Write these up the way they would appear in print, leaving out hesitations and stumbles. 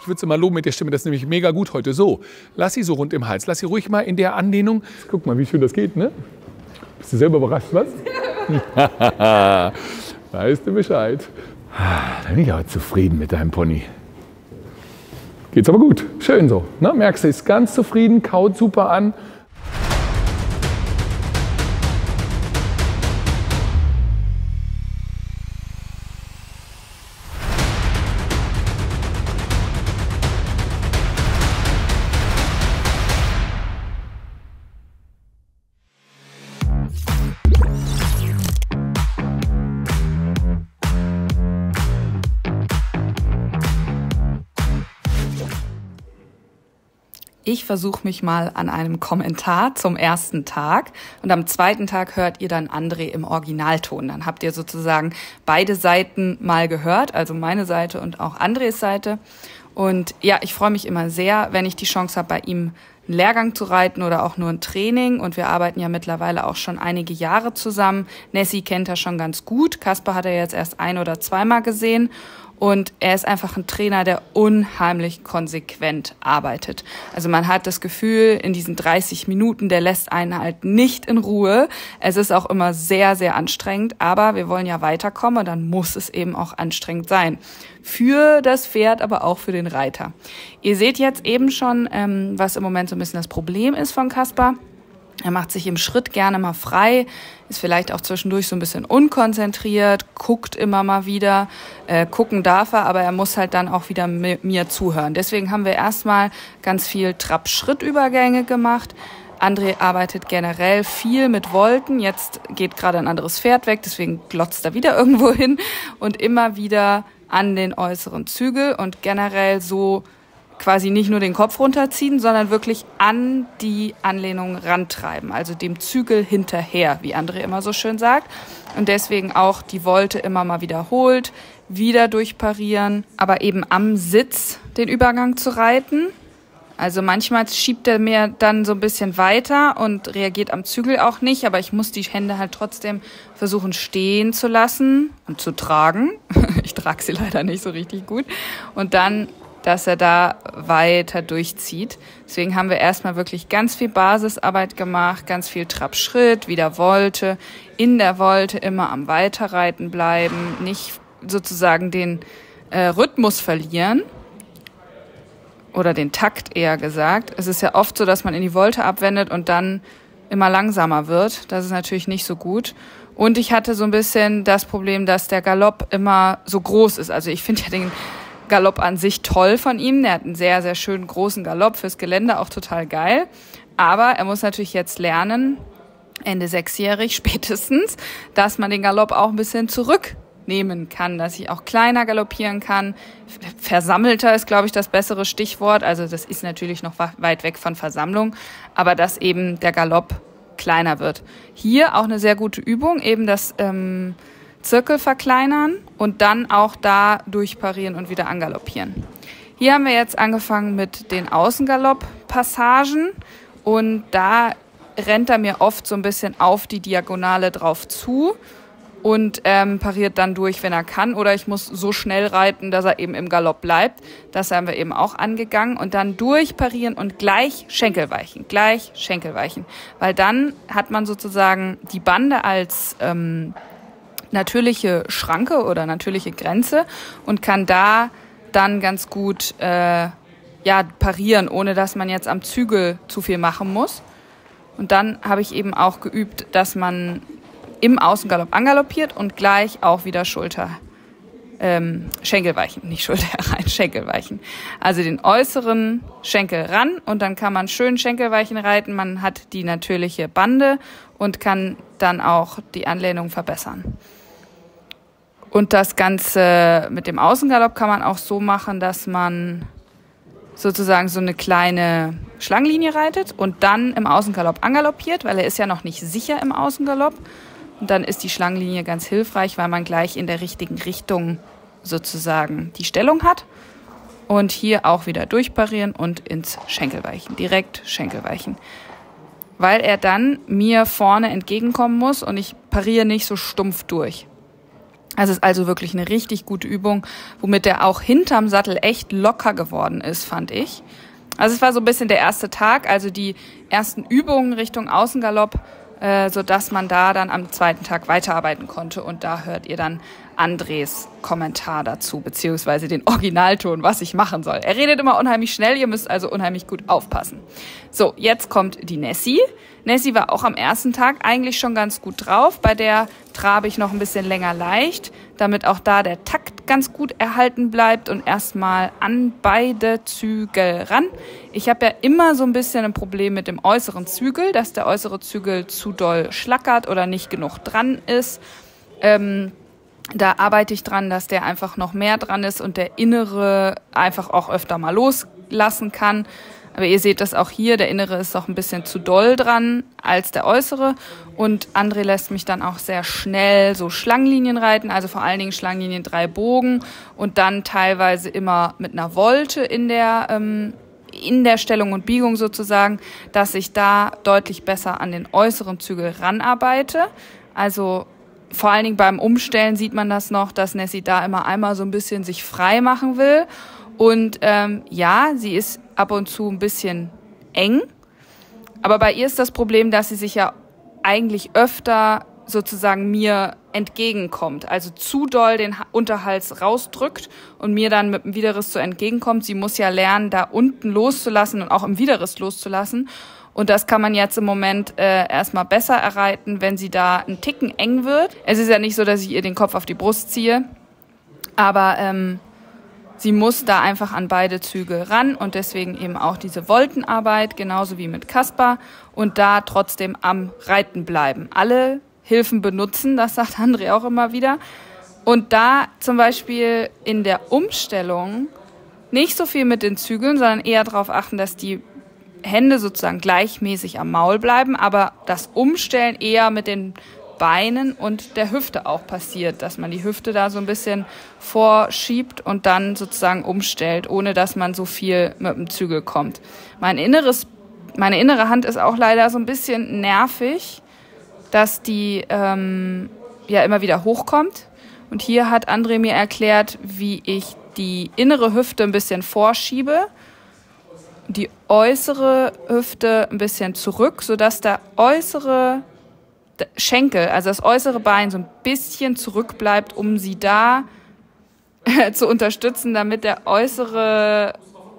Ich würde sie mal loben mit der Stimme, das ist nämlich mega gut heute. So, lass sie so rund im Hals. Lass sie ruhig mal in der Anlehnung. Guck mal, wie schön das geht, ne? Bist du selber überrascht, was? Weißt du Bescheid. Da bin ich auch zufrieden mit deinem Pony. Geht's aber gut. Schön so. Ne? Merkst du, ist ganz zufrieden, kaut super an. Ich versuche mich mal an einem Kommentar zum ersten Tag und am zweiten Tag hört ihr dann André im Originalton. Dann habt ihr sozusagen beide Seiten mal gehört, also meine Seite und auch Andres Seite. Und ja, ich freue mich immer sehr, wenn ich die Chance habe, bei ihm einen Lehrgang zu reiten oder auch nur ein Training. Und wir arbeiten ja mittlerweile auch schon einige Jahre zusammen. Nessie kennt er schon ganz gut. Kasper hat er jetzt erst 1- oder zweimal gesehen. Und er ist einfach ein Trainer, der unheimlich konsequent arbeitet. Also man hat das Gefühl, in diesen 30 Minuten, der lässt einen halt nicht in Ruhe. Es ist auch immer sehr, sehr anstrengend. Aber wir wollen ja weiterkommen und dann muss es eben auch anstrengend sein. Für das Pferd, aber auch für den Reiter. Ihr seht jetzt eben schon, was im Moment so ein bisschen das Problem ist von Kasper. Er macht sich im Schritt gerne mal frei, ist vielleicht auch zwischendurch so ein bisschen unkonzentriert, guckt immer mal wieder. Gucken darf er, aber er muss halt dann auch wieder mir zuhören. Deswegen haben wir erstmal ganz viel Trab-Schritt-Übergänge gemacht. André arbeitet generell viel mit Volten. Jetzt geht gerade ein anderes Pferd weg, deswegen glotzt er wieder irgendwo hin. Und immer wieder an den äußeren Zügel und generell so quasi nicht nur den Kopf runterziehen, sondern wirklich an die Anlehnung rantreiben, also dem Zügel hinterher, wie André immer so schön sagt. Und deswegen auch die Volte immer mal wiederholt, wieder durchparieren, aber eben am Sitz den Übergang zu reiten. Also manchmal schiebt er mir dann so ein bisschen weiter und reagiert am Zügel auch nicht, aber ich muss die Hände halt trotzdem versuchen stehen zu lassen und zu tragen. Ich trage sie leider nicht so richtig gut. Und dann, dass er da weiter durchzieht. Deswegen haben wir erstmal wirklich ganz viel Basisarbeit gemacht, ganz viel Trab-Schritt, wieder Volte, in der Volte immer am Weiterreiten bleiben, nicht sozusagen den Rhythmus verlieren oder den Takt eher gesagt. Es ist ja oft so, dass man in die Volte abwendet und dann immer langsamer wird. Das ist natürlich nicht so gut. Und ich hatte so ein bisschen das Problem, dass der Galopp immer so groß ist. Also ich finde ja den Galopp an sich toll von ihm. Der hat einen sehr, sehr schönen großen Galopp fürs Gelände, auch total geil. Aber er muss natürlich jetzt lernen, Ende 6-jährig spätestens, dass man den Galopp auch ein bisschen zurücknehmen kann, dass ich auch kleiner galoppieren kann. Versammelter ist, glaube ich, das bessere Stichwort. Also das ist natürlich noch weit weg von Versammlung, aber dass eben der Galopp kleiner wird. Hier auch eine sehr gute Übung, eben das Zirkel verkleinern und dann auch da durchparieren und wieder angaloppieren. Hier haben wir jetzt angefangen mit den Außengalopp-Passagen und da rennt er mir oft so ein bisschen auf die Diagonale drauf zu und pariert dann durch, wenn er kann. Oder ich muss so schnell reiten, dass er eben im Galopp bleibt. Das haben wir eben auch angegangen. Und dann durchparieren und gleich Schenkelweichen. Weil dann hat man sozusagen die Bande als natürliche Schranke oder natürliche Grenze und kann da dann ganz gut parieren, ohne dass man jetzt am Zügel zu viel machen muss. Und dann habe ich eben auch geübt, dass man im Außengalopp angaloppiert und gleich auch wieder Schenkelweichen, nicht Schulter herein, Schenkelweichen. Also den äußeren Schenkel ran und dann kann man schön Schenkelweichen reiten. Man hat die natürliche Bande und kann dann auch die Anlehnung verbessern. Und das Ganze mit dem Außengalopp kann man auch so machen, dass man sozusagen so eine kleine Schlangenlinie reitet und dann im Außengalopp angaloppiert, weil er ist ja noch nicht sicher im Außengalopp. Und dann ist die Schlangenlinie ganz hilfreich, weil man gleich in der richtigen Richtung sozusagen die Stellung hat. Und hier auch wieder durchparieren und ins Schenkelweichen, direkt Schenkelweichen. Weil er dann mir vorne entgegenkommen muss und ich pariere nicht so stumpf durch. Es ist also wirklich eine richtig gute Übung, womit der auch hinterm Sattel echt locker geworden ist, fand ich. Also es war so ein bisschen der erste Tag, also die ersten Übungen Richtung Außengalopp, sodass man da dann am zweiten Tag weiterarbeiten konnte. Und da hört ihr dann Andres Kommentar dazu, beziehungsweise den Originalton, was ich machen soll. Er redet immer unheimlich schnell, ihr müsst also unheimlich gut aufpassen. So, jetzt kommt die Nessie. Nessie war auch am ersten Tag eigentlich schon ganz gut drauf. Bei der trabe ich noch ein bisschen länger leicht, damit auch da der Takt ganz gut erhalten bleibt und erstmal an beide Zügel ran. Ich habe ja immer so ein bisschen ein Problem mit dem äußeren Zügel, dass der äußere Zügel zu doll schlackert oder nicht genug dran ist. Da arbeite ich dran, dass der einfach noch mehr dran ist und der innere einfach auch öfter mal loslassen kann. Aber ihr seht das auch hier, der innere ist auch ein bisschen zu doll dran als der äußere. Und André lässt mich dann auch sehr schnell so Schlangenlinien reiten, also vor allen Dingen Schlangenlinien 3 Bogen und dann teilweise immer mit einer Volte in der Stellung und Biegung sozusagen, dass ich da deutlich besser an den äußeren Zügel ranarbeite. Also vor allen Dingen beim Umstellen sieht man das noch, dass Nessie da immer einmal so ein bisschen sich frei machen will. Und ja, sie ist ab und zu ein bisschen eng. Aber bei ihr ist das Problem, dass sie sich ja eigentlich öfter sozusagen mir entgegenkommt. Also zu doll den Unterhals rausdrückt und mir dann mit dem Widerriss so entgegenkommt. Sie muss ja lernen, da unten loszulassen und auch im Widerriss loszulassen. Und das kann man jetzt im Moment erstmal besser erreiten, wenn sie da einen Ticken eng wird. Es ist ja nicht so, dass ich ihr den Kopf auf die Brust ziehe, aber sie muss da einfach an beide Zügel ran und deswegen eben auch diese Voltenarbeit, genauso wie mit Kaspar, und da trotzdem am Reiten bleiben. Alle Hilfen benutzen, das sagt André auch immer wieder. Und da zum Beispiel in der Umstellung nicht so viel mit den Zügeln, sondern eher darauf achten, dass die Hände sozusagen gleichmäßig am Maul bleiben, aber das Umstellen eher mit den Beinen und der Hüfte auch passiert, dass man die Hüfte da so ein bisschen vorschiebt und dann sozusagen umstellt, ohne dass man so viel mit dem Zügel kommt. Meine innere Hand ist auch leider so ein bisschen nervig, dass die ja immer wieder hochkommt. Und hier hat André mir erklärt, wie ich die innere Hüfte ein bisschen vorschiebe, die äußere Hüfte ein bisschen zurück, sodass der äußere Schenkel, also das äußere Bein, so ein bisschen zurückbleibt, um sie da zu unterstützen, damit das äußere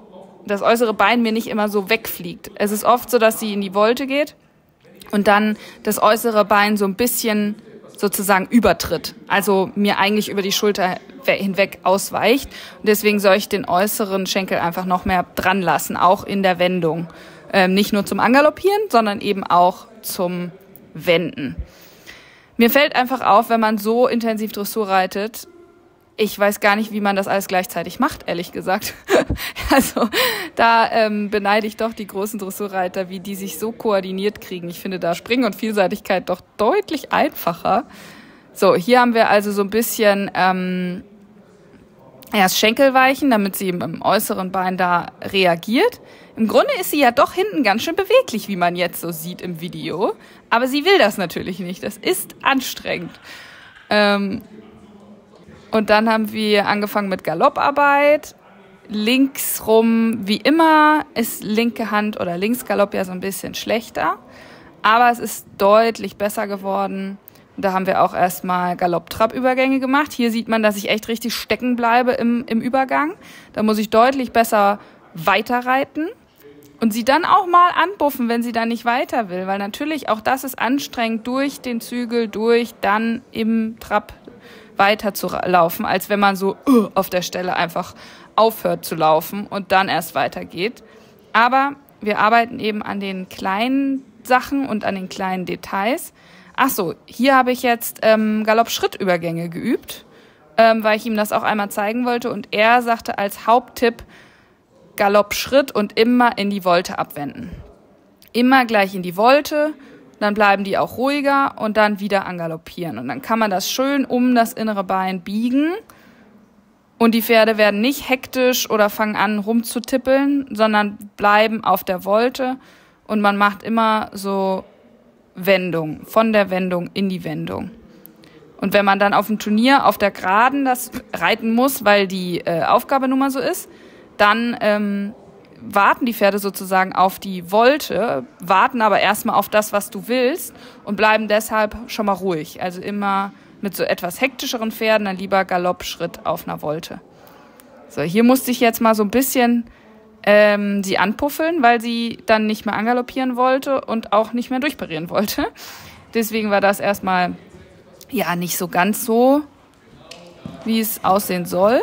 Bein mir nicht immer so wegfliegt. Es ist oft so, dass sie in die Volte geht und dann das äußere Bein so ein bisschen sozusagen übertritt, also mir eigentlich über die Schulter hinweg ausweicht. Und deswegen soll ich den äußeren Schenkel einfach noch mehr dran lassen, auch in der Wendung. Nicht nur zum Angaloppieren, sondern eben auch zum Wenden. Mir fällt einfach auf, wenn man so intensiv Dressur reitet, ich weiß gar nicht, wie man das alles gleichzeitig macht, ehrlich gesagt. Also da beneide ich doch die großen Dressurreiter, wie die sich so koordiniert kriegen. Ich finde da Springen und Vielseitigkeit doch deutlich einfacher. So, hier haben wir also so ein bisschen erst Schenkelweichen, damit sie im äußeren Bein da reagiert. Im Grunde ist sie ja doch hinten ganz schön beweglich, wie man jetzt so sieht im Video. Aber sie will das natürlich nicht. Das ist anstrengend. Und dann haben wir angefangen mit Galopparbeit. Links rum, wie immer, ist linke Hand oder Linksgalopp ja so ein bisschen schlechter. Aber es ist deutlich besser geworden. Und da haben wir auch erstmal Galopp-Trab-Übergänge gemacht. Hier sieht man, dass ich echt richtig stecken bleibe im Übergang. Da muss ich deutlich besser weiterreiten. Und sie dann auch mal anbuffen, wenn sie dann nicht weiter will. Weil natürlich auch das ist anstrengend, durch den Zügel, dann im Trab weiter zu laufen, als wenn man so auf der Stelle einfach aufhört zu laufen und dann erst weitergeht. Aber wir arbeiten eben an den kleinen Sachen und an den kleinen Details. Ach so, hier habe ich jetzt Galopp-Schrittübergänge geübt, weil ich ihm das auch einmal zeigen wollte. Und er sagte als Haupttipp, Galopp-Schritt und immer in die Volte abwenden. Immer gleich in die Volte, dann bleiben die auch ruhiger und dann wieder angaloppieren. Und dann kann man das schön um das innere Bein biegen und die Pferde werden nicht hektisch oder fangen an rumzutippeln, sondern bleiben auf der Volte und man macht immer so Wendung, von der Wendung in die Wendung. Und wenn man dann auf dem Turnier auf der Geraden das reiten muss, weil die Aufgabe nun mal so ist, dann warten die Pferde sozusagen auf die Volte, warten aber erstmal auf das, was du willst und bleiben deshalb schon mal ruhig. Also immer mit so etwas hektischeren Pferden, dann lieber Galoppschritt auf einer Volte. So, hier musste ich jetzt mal so ein bisschen sie anpuffeln, weil sie dann nicht mehr angaloppieren wollte und auch nicht mehr durchparieren wollte. Deswegen war das erstmal ja nicht so ganz so, wie es aussehen soll.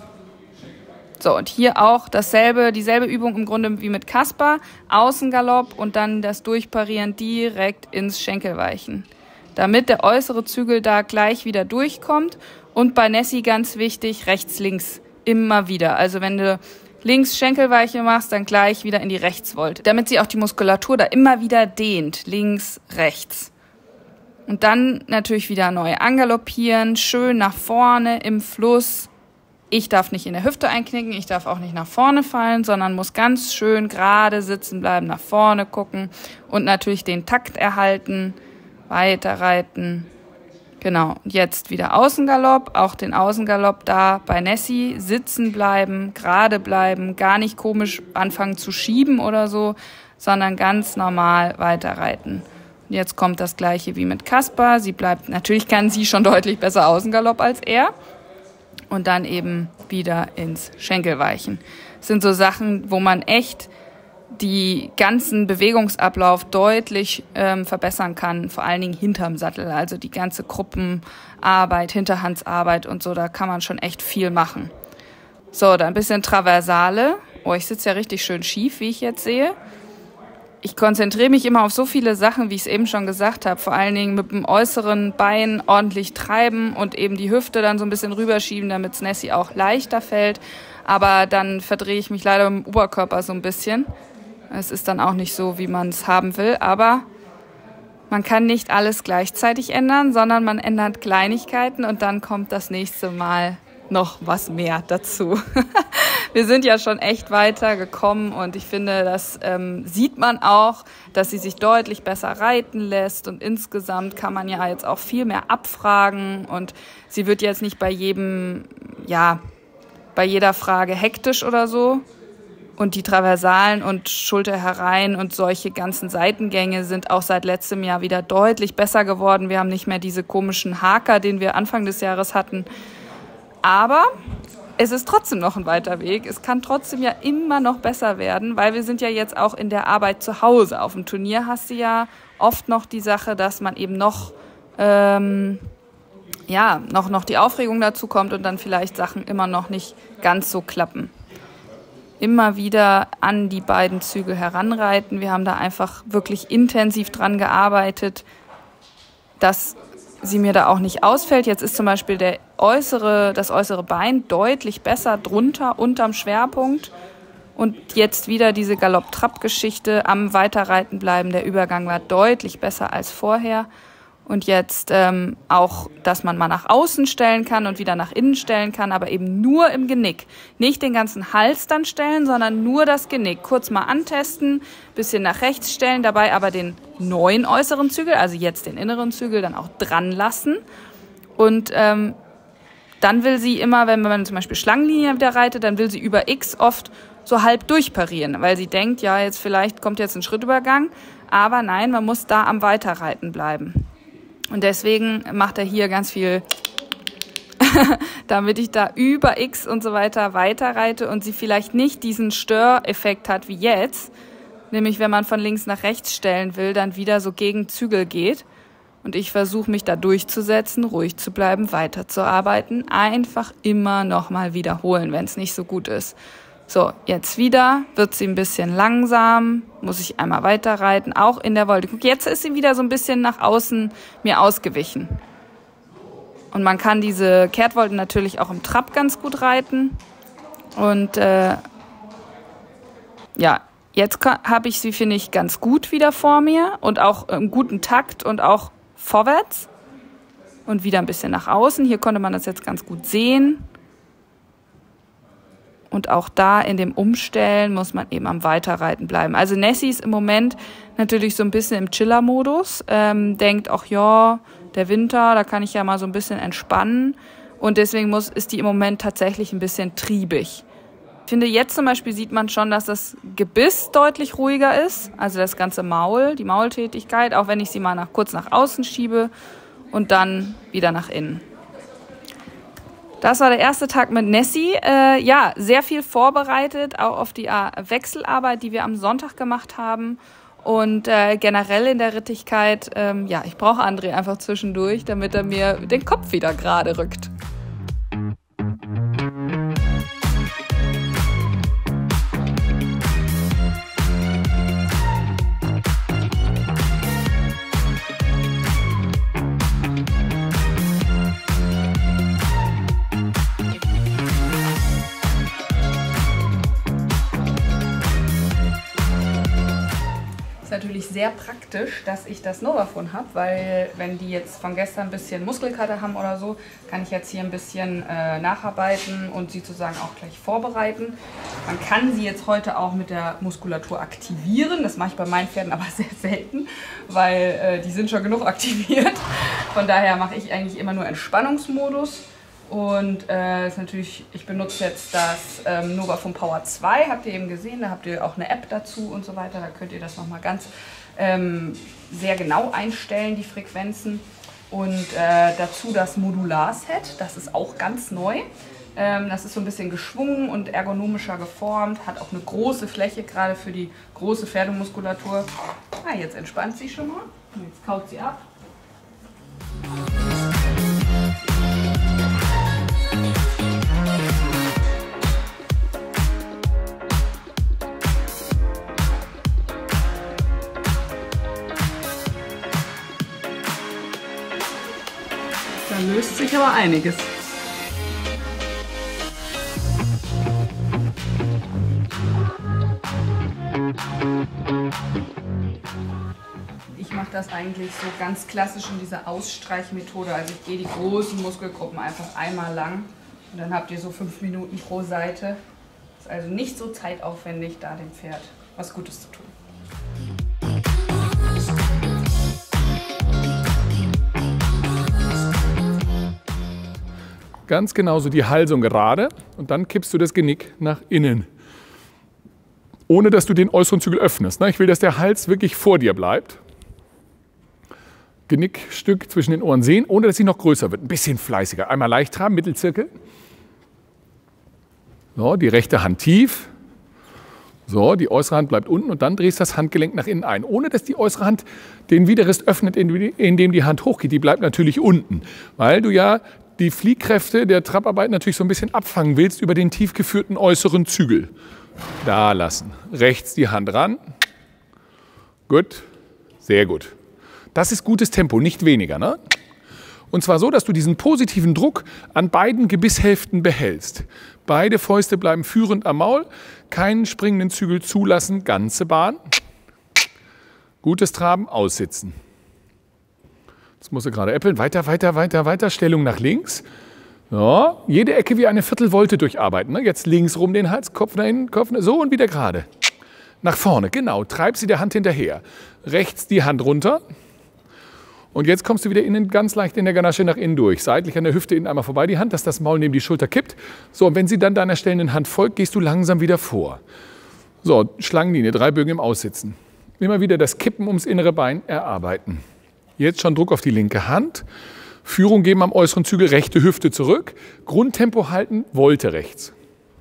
So, und hier auch dieselbe Übung im Grunde wie mit Kaspar. Außengalopp und dann das Durchparieren direkt ins Schenkelweichen. Damit der äußere Zügel da gleich wieder durchkommt. Und bei Nessie ganz wichtig, rechts, links immer wieder. Also wenn du links Schenkelweiche machst, dann gleich wieder in die Rechtsvolte. Damit sie auch die Muskulatur da immer wieder dehnt. Links, rechts. Und dann natürlich wieder neu angaloppieren. Schön nach vorne im Fluss. Ich darf nicht in der Hüfte einknicken, ich darf auch nicht nach vorne fallen, sondern muss ganz schön gerade sitzen bleiben, nach vorne gucken und natürlich den Takt erhalten, weiter reiten. Genau, jetzt wieder Außengalopp, auch den Außengalopp da bei Nessie, sitzen bleiben, gerade bleiben, gar nicht komisch anfangen zu schieben oder so, sondern ganz normal weiter reiten. Und jetzt kommt das Gleiche wie mit Kaspar, natürlich kann sie schon deutlich besser Außengalopp als er. Und dann eben wieder ins Schenkelweichen. Das sind so Sachen, wo man echt die ganzen Bewegungsablauf deutlich verbessern kann, vor allen Dingen hinterm Sattel, also die ganze Gruppenarbeit, Hinterhandsarbeit und so, da kann man schon echt viel machen. So, dann ein bisschen Traversale. Oh, ich sitze ja richtig schön schief, wie ich jetzt sehe. Ich konzentriere mich immer auf so viele Sachen, wie ich es eben schon gesagt habe. Vor allen Dingen mit dem äußeren Bein ordentlich treiben und eben die Hüfte dann so ein bisschen rüberschieben, damit es Nessie auch leichter fällt. Aber dann verdrehe ich mich leider im Oberkörper so ein bisschen. Es ist dann auch nicht so, wie man es haben will. Aber man kann nicht alles gleichzeitig ändern, sondern man ändert Kleinigkeiten und dann kommt das nächste Mal noch was mehr dazu. Wir sind ja schon echt weiter gekommen und ich finde, das sieht man auch, dass sie sich deutlich besser reiten lässt und insgesamt kann man ja jetzt auch viel mehr abfragen und sie wird jetzt nicht bei jeder Frage hektisch oder so und die Traversalen und Schulter herein und solche ganzen Seitengänge sind auch seit letztem Jahr wieder deutlich besser geworden. Wir haben nicht mehr diese komischen Haker, den wir Anfang des Jahres hatten. Aber es ist trotzdem noch ein weiter Weg. Es kann trotzdem ja immer noch besser werden, weil wir sind ja jetzt auch in der Arbeit zu Hause. Auf dem Turnier hast du ja oft noch die Sache, dass man eben noch die Aufregung dazu kommt und dann vielleicht Sachen immer noch nicht ganz so klappen. Immer wieder an die beiden Zügel heranreiten. Wir haben da einfach wirklich intensiv dran gearbeitet, dass sie mir da auch nicht ausfällt. Jetzt ist zum Beispiel das äußere Bein deutlich besser drunter, unterm Schwerpunkt. Und jetzt wieder diese Galopp-Trab-Geschichte am Weiterreiten bleiben. Der Übergang war deutlich besser als vorher. Und jetzt auch, dass man mal nach außen stellen kann und wieder nach innen stellen kann, aber eben nur im Genick. Nicht den ganzen Hals dann stellen, sondern nur das Genick. Kurz mal antesten, bisschen nach rechts stellen, dabei aber den neuen äußeren Zügel, also jetzt den inneren Zügel, dann auch dran lassen. Und dann will sie immer, wenn man zum Beispiel Schlangenlinie wieder reitet, dann will sie über X oft so halb durchparieren, weil sie denkt, ja, vielleicht kommt jetzt ein Schrittübergang. Aber nein, man muss da am Weiterreiten bleiben. Und deswegen macht er hier ganz viel, damit ich da über X und so weiter weiterreite und sie vielleicht nicht diesen Störeffekt hat wie jetzt. Nämlich, wenn man von links nach rechts stellen will, dann wieder so gegen Zügel geht. Und ich versuche mich da durchzusetzen, ruhig zu bleiben, weiterzuarbeiten. Einfach immer nochmal wiederholen, wenn es nicht so gut ist. So, jetzt wieder, wird sie ein bisschen langsam, muss ich einmal weiterreiten, auch in der Wolte. Guck, jetzt ist sie wieder so ein bisschen nach außen mir ausgewichen. Und man kann diese Kehrtwolten natürlich auch im Trab ganz gut reiten. Und jetzt habe ich sie, finde ich, ganz gut wieder vor mir und auch im guten Takt und auch vorwärts. Und wieder ein bisschen nach außen. Hier konnte man das jetzt ganz gut sehen. Und auch da in dem Umstellen muss man eben am Weiterreiten bleiben. Also Nessie ist im Moment natürlich so ein bisschen im Chiller-Modus. Denkt auch, ja, der Winter, da kann ich ja mal so ein bisschen entspannen. Und deswegen ist die im Moment tatsächlich ein bisschen triebig. Ich finde, jetzt zum Beispiel sieht man schon, dass das Gebiss deutlich ruhiger ist. Also das ganze Maul, die Maultätigkeit, auch wenn ich sie mal kurz nach außen schiebe und dann wieder nach innen. Das war der erste Tag mit Nessie. Ja, sehr viel vorbereitet, auch auf die Wechselarbeit, die wir am Sonntag gemacht haben. Und generell in der Rittigkeit, ja, ich brauche André einfach zwischendurch, damit er mir den Kopf wieder gerade rückt. Natürlich sehr praktisch, dass ich das Novafon habe, weil wenn die jetzt von gestern ein bisschen Muskelkater haben oder so, kann ich jetzt hier ein bisschen nacharbeiten und sie sozusagen auch gleich vorbereiten. Man kann sie jetzt heute auch mit der Muskulatur aktivieren, das mache ich bei meinen Pferden aber sehr selten, weil die sind schon genug aktiviert. Von daher mache ich eigentlich immer nur Entspannungsmodus. Und ist natürlich, ich benutze jetzt das Novafon Power 2, habt ihr eben gesehen, da habt ihr auch eine App dazu und so weiter. Da könnt ihr das nochmal ganz sehr genau einstellen, die Frequenzen. Und dazu das Modular-Set, das ist auch ganz neu. Das ist so ein bisschen geschwungen und ergonomischer geformt, hat auch eine große Fläche, gerade für die große Pferdemuskulatur. Ah, jetzt entspannt sie schon mal und jetzt kaut sie ab. Da löst sich aber einiges. Ich mache das eigentlich so ganz klassisch in dieser Ausstreichmethode. Also ich gehe die großen Muskelgruppen einfach einmal lang und dann habt ihr so 5 Minuten pro Seite. Ist also nicht so zeitaufwendig, da dem Pferd was Gutes zu tun. Ganz genauso die Halsung gerade und dann kippst du das Genick nach innen. Ohne dass du den äußeren Zügel öffnest. Ich will, dass der Hals wirklich vor dir bleibt. Genickstück zwischen den Ohren sehen, ohne dass sie noch größer wird. Ein bisschen fleißiger. Einmal leicht traben, Mittelzirkel. So, die rechte Hand tief. So, die äußere Hand bleibt unten und dann drehst du das Handgelenk nach innen ein. Ohne dass die äußere Hand den Widerrist öffnet, indem die Hand hochgeht. Die bleibt natürlich unten, weil du ja die Fliehkräfte der Trabarbeit natürlich so ein bisschen abfangen willst über den tief geführten äußeren Zügel. Da lassen. Rechts die Hand ran. Gut, sehr gut. Das ist gutes Tempo, nicht weniger, ne? Und zwar so, dass du diesen positiven Druck an beiden Gebisshälften behältst. Beide Fäuste bleiben führend am Maul, keinen springenden Zügel zulassen, ganze Bahn. Gutes Traben, aussitzen. Jetzt musst du gerade äppeln, weiter, weiter, weiter, weiter, Stellung nach links. Ja, jede Ecke wie eine Viertelvolte durcharbeiten. Ne? Jetzt links rum den Hals, Kopf nach hinten, Kopf nach, so und wieder gerade. Nach vorne, genau, treib sie der Hand hinterher. Rechts die Hand runter. Und jetzt kommst du wieder innen, ganz leicht in der Ganasche nach innen durch. Seitlich an der Hüfte innen einmal vorbei die Hand, dass das Maul neben die Schulter kippt. So, und wenn sie dann deiner stellenden Hand folgt, gehst du langsam wieder vor. So, Schlangenlinie, 3 Bögen im Aussitzen. Immer wieder das Kippen ums innere Bein erarbeiten. Jetzt schon Druck auf die linke Hand. Führung geben am äußeren Zügel, rechte Hüfte zurück. Grundtempo halten, Volte rechts.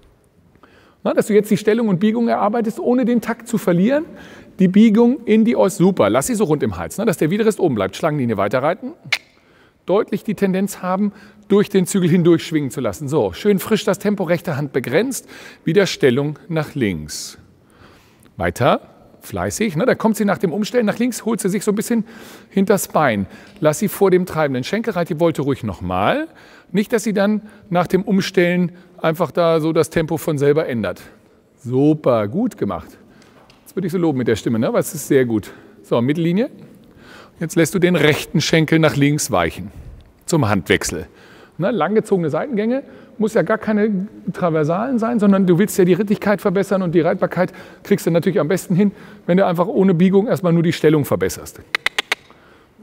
Na, dass du jetzt die Stellung und Biegung erarbeitest, ohne den Takt zu verlieren. Die Biegung in die Äußere, super, lass sie so rund im Hals, ne, dass der Widerrist oben bleibt. Schlangenlinie weiterreiten. Deutlich die Tendenz haben, durch den Zügel hindurch schwingen zu lassen. So, schön frisch das Tempo, rechte Hand begrenzt. Wieder Stellung nach links. Weiter. Fleißig, ne? Da kommt sie nach dem Umstellen nach links, holt sie sich so ein bisschen hinters Bein. Lass sie vor dem treibenden Schenkel, reit die Volte ruhig nochmal. Nicht, dass sie dann nach dem Umstellen einfach da so das Tempo von selber ändert. Super, gut gemacht. Jetzt würde ich so loben mit der Stimme, ne? Aber es ist sehr gut. So, Mittellinie. Jetzt lässt du den rechten Schenkel nach links weichen zum Handwechsel. Ne? Langgezogene Seitengänge. Muss ja gar keine Traversalen sein, sondern du willst ja die Rittigkeit verbessern und die Reitbarkeit kriegst du natürlich am besten hin, wenn du einfach ohne Biegung erstmal nur die Stellung verbesserst.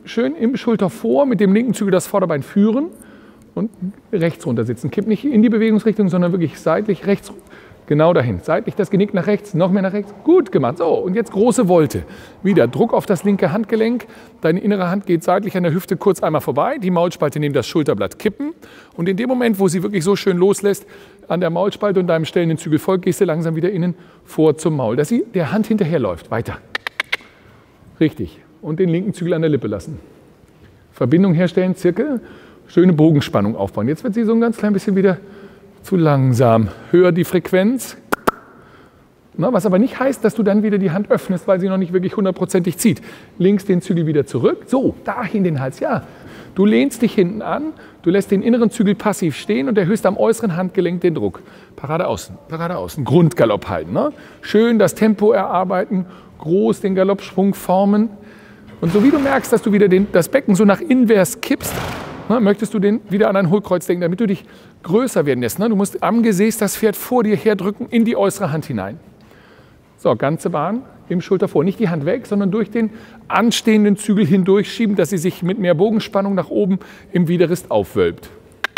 schön im Schulter vor, mit dem linken Zügel das Vorderbein führen und rechts runter sitzen. Kipp nicht in die Bewegungsrichtung, sondern wirklich seitlich rechts, genau dahin. Seitlich das Genick nach rechts, noch mehr nach rechts. Gut gemacht. So, und jetzt große Volte. Wieder Druck auf das linke Handgelenk. Deine innere Hand geht seitlich an der Hüfte kurz einmal vorbei. Die Maulspalte neben das Schulterblatt kippen. Und in dem Moment, wo sie wirklich so schön loslässt, an der Maulspalte und deinem stellenden Zügel folgt, gehst du langsam wieder innen vor zum Maul, dass sie der Hand hinterherläuft. Weiter. Richtig. Und den linken Zügel an der Lippe lassen. Verbindung herstellen, Zirkel. Schöne Bogenspannung aufbauen. Jetzt wird sie so ein ganz klein bisschen wieder zu langsam. Höher die Frequenz. Na, was aber nicht heißt, dass du dann wieder die Hand öffnest, weil sie noch nicht wirklich hundertprozentig zieht. Links den Zügel wieder zurück. So, dahin den Hals. Ja, du lehnst dich hinten an, du lässt den inneren Zügel passiv stehen und erhöhst am äußeren Handgelenk den Druck. Parade außen, Parade außen. Grundgalopp halten. Ne? Schön das Tempo erarbeiten, groß den Galoppsprung formen. Und so wie du merkst, dass du wieder das Becken so nach invers kippst, möchtest du den wieder an ein Hohlkreuz denken, damit du dich größer werden lässt. Du musst am Gesäß das Pferd vor dir herdrücken, in die äußere Hand hinein. So, ganze Bahn im Schulter vor. Nicht die Hand weg, sondern durch den anstehenden Zügel hindurchschieben, dass sie sich mit mehr Bogenspannung nach oben im Widerrist aufwölbt.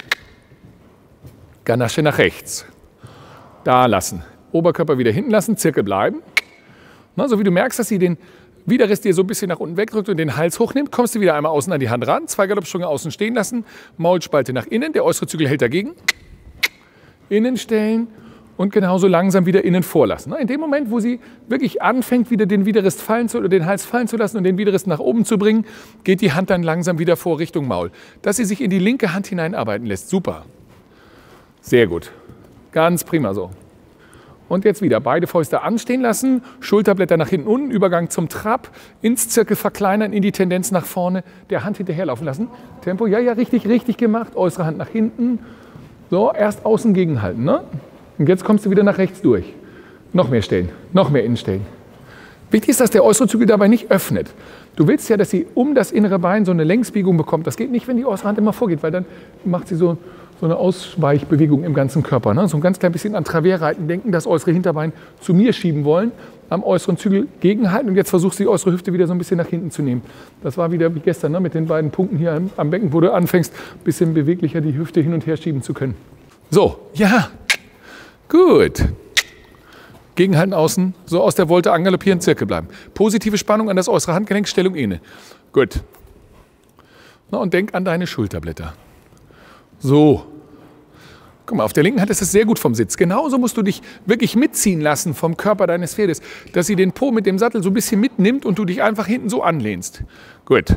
Ganasche nach rechts. Da lassen. Oberkörper wieder hinten lassen, Zirkel bleiben. So wie du merkst, dass sie den Widerrist dir so ein bisschen nach unten wegdrückt und den Hals hochnimmt, kommst du wieder einmal außen an die Hand ran, 2 Galoppsprünge außen stehen lassen, Maulspalte nach innen, der äußere Zügel hält dagegen, innen stellen und genauso langsam wieder innen vorlassen. In dem Moment, wo sie wirklich anfängt, wieder den Widerrist fallen zu, oder den Hals fallen zu lassen und den Widerrist nach oben zu bringen, geht die Hand dann langsam wieder vor Richtung Maul. Dass sie sich in die linke Hand hineinarbeiten lässt, super. Sehr gut, ganz prima so. Und jetzt wieder beide Fäuste anstehen lassen, Schulterblätter nach hinten unten, Übergang zum Trab, ins Zirkel verkleinern, in die Tendenz nach vorne, der Hand hinterherlaufen lassen. Tempo, ja, richtig gemacht, äußere Hand nach hinten. So, erst außen gegenhalten. Ne? Und jetzt kommst du wieder nach rechts durch. Noch mehr stellen, noch mehr innen stellen. Wichtig ist, dass der äußere Zügel dabei nicht öffnet. Du willst ja, dass sie um das innere Bein so eine Längsbiegung bekommt. Das geht nicht, wenn die äußere Hand immer vorgeht, weil dann macht sie so eine Ausweichbewegung im ganzen Körper. Ne? So ein ganz klein bisschen an Travers-Reiten denken, das äußere Hinterbein zu mir schieben wollen, am äußeren Zügel gegenhalten und jetzt versuchst du die äußere Hüfte wieder so ein bisschen nach hinten zu nehmen. Das war wieder wie gestern, ne? Mit den beiden Punkten hier am Becken, wo du anfängst, ein bisschen beweglicher die Hüfte hin und her schieben zu können. So, ja, gut. Gegenhalten außen, so aus der Volte angaloppieren, Zirkel bleiben. Positive Spannung an das äußere Handgelenk, Stellung inne. Gut. Na, und denk an deine Schulterblätter. So. Guck mal, auf der linken Hand ist es sehr gut vom Sitz. Genauso musst du dich wirklich mitziehen lassen vom Körper deines Pferdes, dass sie den Po mit dem Sattel so ein bisschen mitnimmt und du dich einfach hinten so anlehnst. Gut.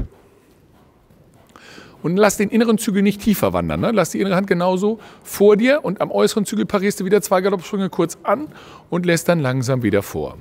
Und lass den inneren Zügel nicht tiefer wandern. Ne? Lass die innere Hand genauso vor dir und am äußeren Zügel parierst du wieder 2 Galoppsprünge kurz an und lässt dann langsam wieder vor.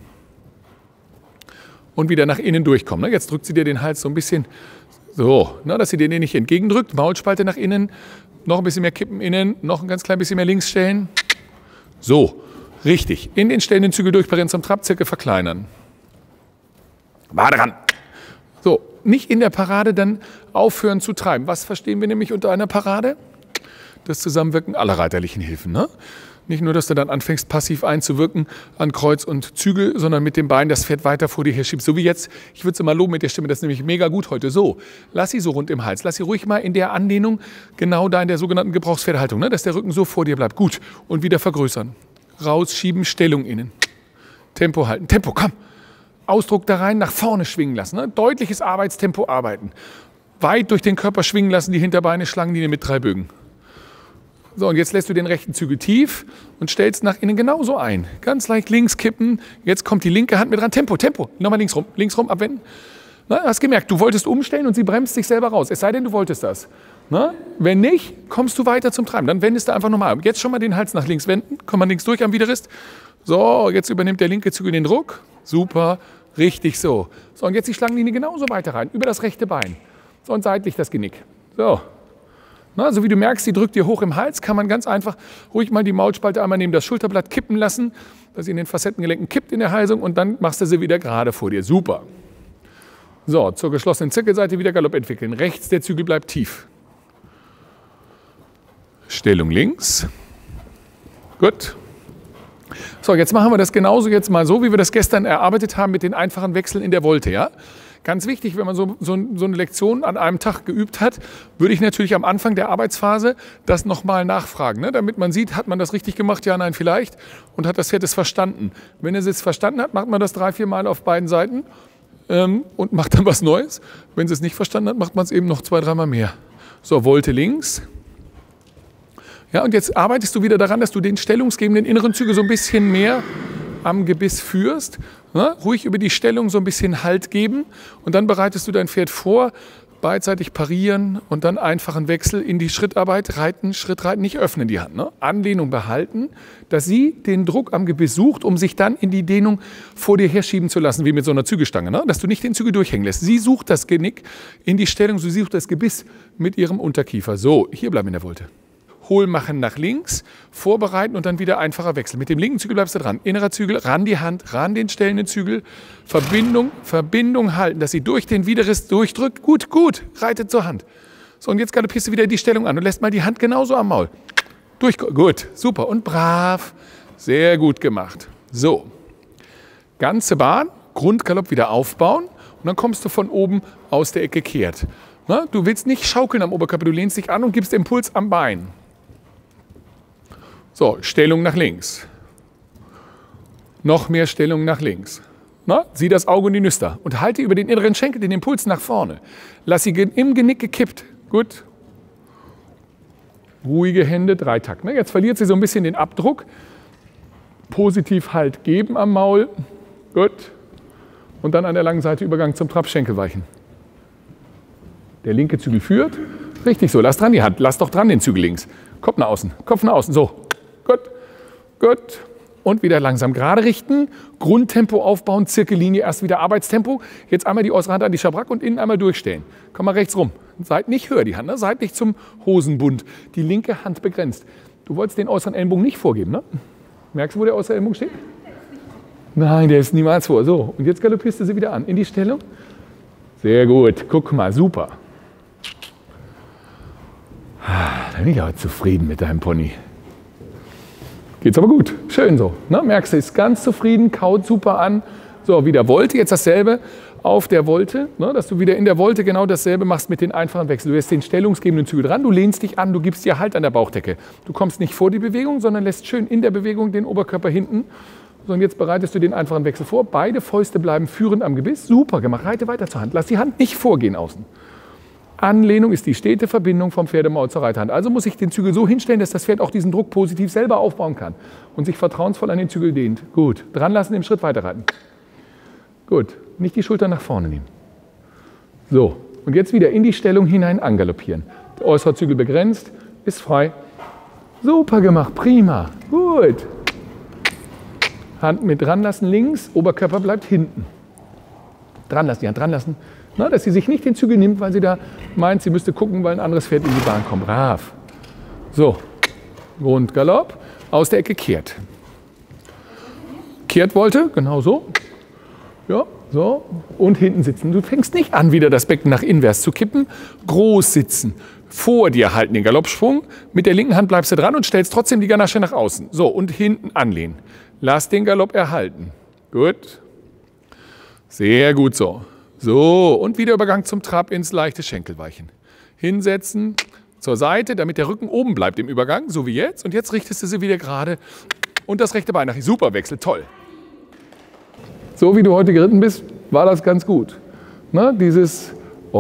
Und wieder nach innen durchkommen. Ne? Jetzt drückt sie dir den Hals so ein bisschen so, ne? Dass sie dir den nicht entgegendrückt. Maulspalte nach innen. Noch ein bisschen mehr kippen innen, noch ein ganz klein bisschen mehr links stellen. So, richtig. In den stellenden Zügel durchparieren zum Trab, Zirkel verkleinern. Wade ran. So, nicht in der Parade dann aufhören zu treiben. Was verstehen wir nämlich unter einer Parade? Das Zusammenwirken aller reiterlichen Hilfen. Ne? Nicht nur, dass du dann anfängst, passiv einzuwirken an Kreuz und Zügel, sondern mit dem Bein das Pferd weiter vor dir her schiebst. So wie jetzt, ich würde es immer loben mit der Stimme, das ist nämlich mega gut heute. So, lass sie so rund im Hals. Lass sie ruhig mal in der Anlehnung, genau da in der sogenannten Gebrauchspferdehaltung, ne? Dass der Rücken so vor dir bleibt. Gut. Und wieder vergrößern. Rausschieben, Stellung innen. Tempo halten. Tempo, komm. Ausdruck da rein, nach vorne schwingen lassen. Ne? Deutliches Arbeitstempo arbeiten. Weit durch den Körper schwingen lassen, die Hinterbeine, Schlangenlinie mit 3 Bögen. So, und jetzt lässt du den rechten Zügel tief und stellst nach innen genauso ein. Ganz leicht links kippen. Jetzt kommt die linke Hand mit dran. Tempo, Tempo. Nochmal links rum, abwenden. Na, hast gemerkt, du wolltest umstellen und sie bremst sich selber raus. Es sei denn, du wolltest das. Na? Wenn nicht, kommst du weiter zum Treiben. Dann wendest du einfach nochmal. Jetzt schon mal den Hals nach links wenden. Komm mal links durch am Widerrist. So, jetzt übernimmt der linke Zügel den Druck. Super, richtig so. So, und jetzt die Schlangenlinie genauso weiter rein. Über das rechte Bein. So, und seitlich das Genick. So. Na, so wie du merkst, sie drückt dir hoch im Hals, kann man ganz einfach ruhig mal die Maulspalte einmal neben das Schulterblatt kippen lassen, dass sie in den Facettengelenken kippt in der Halsung und dann machst du sie wieder gerade vor dir. Super. So, zur geschlossenen Zirkelseite wieder Galopp entwickeln. Rechts, der Zügel bleibt tief. Stellung links. Gut. So, jetzt machen wir das genauso jetzt mal so, wie wir das gestern erarbeitet haben mit den einfachen Wechseln in der Volte. Ja? Ganz wichtig, wenn man so eine Lektion an einem Tag geübt hat, würde ich natürlich am Anfang der Arbeitsphase das nochmal nachfragen, ne? Damit man sieht, hat man das richtig gemacht, ja, nein, vielleicht, und hat das Pferd es verstanden. Wenn es jetzt verstanden hat, macht man das 3-4 Mal auf beiden Seiten und macht dann was Neues. Wenn es es nicht verstanden hat, macht man es eben noch 2-3 Mal mehr. So, Volte links. Ja, und jetzt arbeitest du wieder daran, dass du den stellungsgebenden inneren Zügel so ein bisschen mehr am Gebiss führst. Ne? Ruhig über die Stellung so ein bisschen Halt geben und dann bereitest du dein Pferd vor, beidseitig parieren und dann einfachen Wechsel in die Schrittarbeit, reiten, Schritt reiten, nicht öffnen die Hand. Ne? Anlehnung behalten, dass sie den Druck am Gebiss sucht, um sich dann in die Dehnung vor dir herschieben zu lassen, wie mit so einer Zügelstange. Ne? Dass du nicht den Zügel durchhängen lässt. Sie sucht das Genick in die Stellung, sie sucht das Gebiss mit ihrem Unterkiefer. So, hier bleiben in der Volte. Hohl machen nach links, vorbereiten und dann wieder einfacher Wechsel. Mit dem linken Zügel bleibst du dran. Innerer Zügel, ran die Hand, ran den stellenden Zügel. Verbindung halten, dass sie durch den Widerriss durchdrückt. Gut, reitet zur Hand. So, und jetzt galoppierst du wieder die Stellung an und lässt mal die Hand genauso am Maul. Gut, super und brav. Sehr gut gemacht. So, ganze Bahn, Grundgalopp wieder aufbauen und dann kommst du von oben aus der Ecke kehrt. Na, du willst nicht schaukeln am Oberkörper, du lehnst dich an und gibst Impuls am Bein. So, Stellung nach links. Noch mehr Stellung nach links. Na, sieh das Auge und die Nüster. Und halte über den inneren Schenkel den Impuls nach vorne. Lass sie im Genick gekippt. Gut. Ruhige Hände, 3 Takt. Ne? Jetzt verliert sie so ein bisschen den Abdruck. Positiv Halt geben am Maul. Gut. Und dann an der langen Seite Übergang zum Trab, Schenkel weichen. Der linke Zügel führt. Richtig so, lass dran die Hand. Lass doch dran den Zügel links. Kopf nach außen. So. Gut. Und wieder langsam gerade richten. Grundtempo aufbauen, Zirkellinie, erst wieder Arbeitstempo. Jetzt einmal die äußere Hand an die Schabrack und innen einmal durchstellen. Komm mal rechts rum. Seid nicht höher die Hand, ne? Seid nicht zum Hosenbund. Die linke Hand begrenzt. Du wolltest den äußeren Ellenbogen nicht vorgeben, ne? Merkst du, wo der äußere Ellenbogen steht? Nein, der ist niemals vor. So, und jetzt galoppierst du sie wieder an. In die Stellung. Sehr gut. Guck mal, super. Da bin ich aber zufrieden mit deinem Pony. Geht's aber gut. Schön so. Ne? Merkst du, ist ganz zufrieden, kaut super an. So, wieder Volte. Jetzt dasselbe auf der Volte. Ne? Dass du wieder in der Volte genau dasselbe machst mit den einfachen Wechseln. Du lässt den stellungsgebenden Zügel dran, du lehnst dich an, du gibst dir Halt an der Bauchdecke. Du kommst nicht vor die Bewegung, sondern lässt schön in der Bewegung den Oberkörper hinten. So, und jetzt bereitest du den einfachen Wechsel vor. Beide Fäuste bleiben führend am Gebiss. Super gemacht. Reite weiter zur Hand. Lass die Hand nicht vorgehen außen. Anlehnung ist die stete Verbindung vom Pferdemaul zur Reiterhand. Also muss ich den Zügel so hinstellen, dass das Pferd auch diesen Druck positiv selber aufbauen kann und sich vertrauensvoll an den Zügel dehnt. Gut, dran lassen, im Schritt weiterreiten. Gut, nicht die Schultern nach vorne nehmen. So, und jetzt wieder in die Stellung hinein angaloppieren. Der äußere Zügel begrenzt, ist frei. Super gemacht, prima, gut. Hand mit dran lassen links, Oberkörper bleibt hinten. Dran lassen, die Hand dran lassen. Na, dass sie sich nicht den Zügel nimmt, weil sie da meint, sie müsste gucken, weil ein anderes Pferd in die Bahn kommt. Brav. So, Grundgalopp, aus der Ecke kehrt. Kehrt wollte, genau so. Ja, so. Und hinten sitzen. Du fängst nicht an, wieder das Becken nach invers zu kippen. Groß sitzen. Vor dir halten den Galoppsprung. Mit der linken Hand bleibst du dran und stellst trotzdem die Ganasche nach außen. So, und hinten anlehnen. Lass den Galopp erhalten. Gut. Sehr gut so. So, und wieder Übergang zum Trab ins leichte Schenkelweichen. Hinsetzen, zur Seite, damit der Rücken oben bleibt im Übergang, so wie jetzt. Und jetzt richtest du sie wieder gerade und das rechte Bein nach. Super Wechsel, toll. So wie du heute geritten bist, war das ganz gut. Ne? Dieses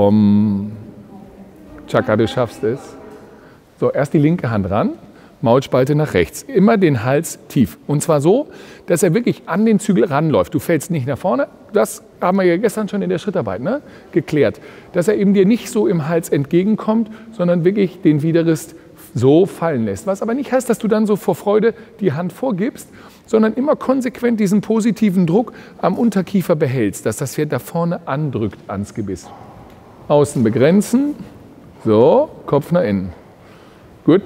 Chaka, du schaffst es. So, erst die linke Hand ran. Maulspalte nach rechts. Immer den Hals tief. Und zwar so, dass er wirklich an den Zügel ranläuft. Du fällst nicht nach vorne. Das haben wir ja gestern schon in der Schrittarbeit geklärt. Dass er eben dir nicht so im Hals entgegenkommt, sondern wirklich den Widerriss so fallen lässt. Was aber nicht heißt, dass du dann so vor Freude die Hand vorgibst, sondern immer konsequent diesen positiven Druck am Unterkiefer behältst, dass das Pferd da vorne andrückt ans Gebiss. Außen begrenzen. So, Kopf nach innen. Gut.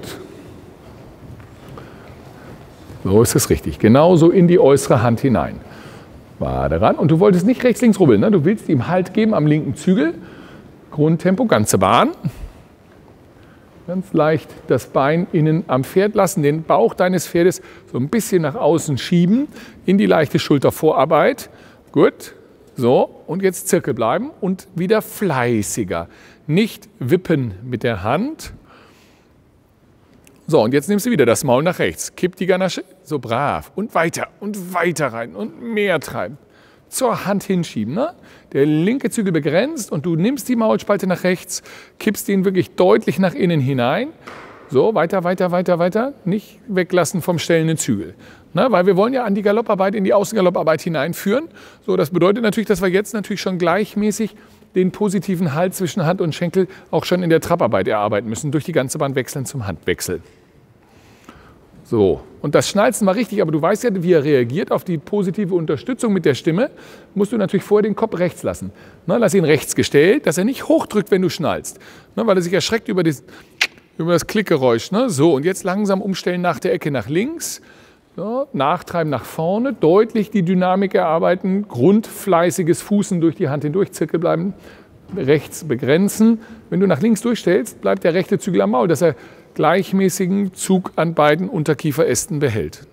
So ist es richtig. Genauso in die äußere Hand hinein. Wade ran. Und du wolltest nicht rechts, links rubbeln. Ne? Du willst ihm Halt geben am linken Zügel. Grundtempo, ganze Bahn. Ganz leicht das Bein innen am Pferd lassen. Den Bauch deines Pferdes so ein bisschen nach außen schieben. In die leichte Schultervorarbeit. Gut. So, und jetzt Zirkel bleiben und wieder fleißiger. Nicht wippen mit der Hand. So, und jetzt nimmst du wieder das Maul nach rechts. Kipp die Ganache, so brav. Und weiter rein und mehr treiben. Zur Hand hinschieben. Ne? Der linke Zügel begrenzt und du nimmst die Maulspalte nach rechts, kippst ihn wirklich deutlich nach innen hinein. So, weiter. Nicht weglassen vom stellenden Zügel. Na, weil wir wollen ja an die Galopparbeit, in die Außengalopparbeit hineinführen. So, das bedeutet natürlich, dass wir jetzt natürlich schon gleichmäßig den positiven Halt zwischen Hand und Schenkel auch schon in der Trapparbeit erarbeiten müssen, durch die ganze Bahn wechseln zum Handwechsel. So, und das Schnalzen war richtig, aber du weißt ja, wie er reagiert auf die positive Unterstützung mit der Stimme, musst du natürlich vorher den Kopf rechts lassen. Na, lass ihn rechts gestellt, dass er nicht hochdrückt, wenn du schnallst, na, weil er sich erschreckt über das Klickgeräusch. Ne? So, und jetzt langsam umstellen nach der Ecke nach links. So, nachtreiben nach vorne, deutlich die Dynamik erarbeiten, grundfleißiges Fußen durch die Hand hindurch, Zirkel bleiben, rechts begrenzen. Wenn du nach links durchstellst, bleibt der rechte Zügel am Maul, dass er gleichmäßigen Zug an beiden Unterkieferästen behält.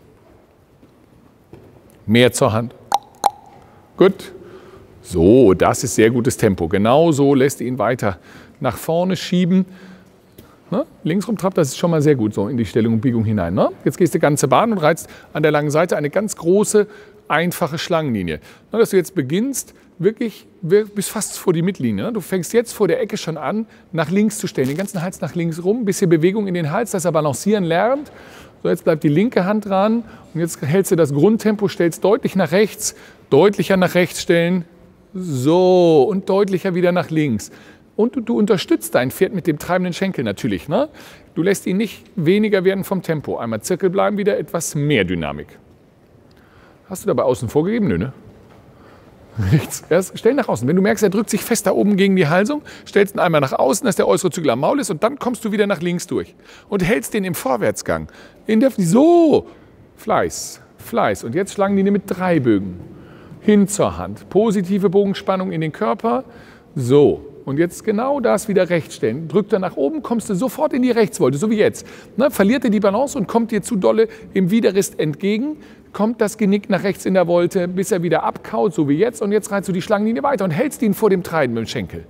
Mehr zur Hand. Gut. So, das ist sehr gutes Tempo. Genau so lässt ihr ihn weiter nach vorne schieben. Ne? Links rum Trab, das ist schon mal sehr gut so in die Stellung und Biegung hinein. Ne? Jetzt gehst du die ganze Bahn und reizt an der langen Seite eine ganz große, einfache Schlangenlinie. Ne, dass du jetzt beginnst, wirklich bis fast vor die Mittellinie. Ne? Du fängst jetzt vor der Ecke schon an, nach links zu stellen. Den ganzen Hals nach links rum, ein bisschen Bewegung in den Hals, dass er balancieren lernt. So, jetzt bleibt die linke Hand dran und jetzt hältst du das Grundtempo, stellst deutlich nach rechts, deutlicher nach rechts stellen. So, und deutlicher wieder nach links. Und du unterstützt dein Pferd mit dem treibenden Schenkel natürlich. Ne? Du lässt ihn nicht weniger werden vom Tempo. Einmal Zirkel bleiben, wieder etwas mehr Dynamik. Hast du dabei außen vorgegeben? Nö, ne? Rechts. Erst stell nach außen. Wenn du merkst, er drückt sich fest da oben gegen die Halsung, stellst ihn einmal nach außen, dass der äußere Zügel am Maul ist und dann kommst du wieder nach links durch. Und hältst den im Vorwärtsgang. So, Fleiß. Und jetzt Schlangenlinie mit 3 Bögen. Hin zur Hand. Positive Bogenspannung in den Körper. So. Und jetzt genau das wieder rechts stellen. Drückt er nach oben, kommst du sofort in die Rechtswolte, so wie jetzt. Ne, verliert er die Balance und kommt dir zu dolle im Widerrist entgegen, kommt das Genick nach rechts in der Wolte, bis er wieder abkaut, so wie jetzt. Und jetzt reizt du die Schlangenlinie weiter und hältst ihn vor dem Treiben mit dem Schenkel.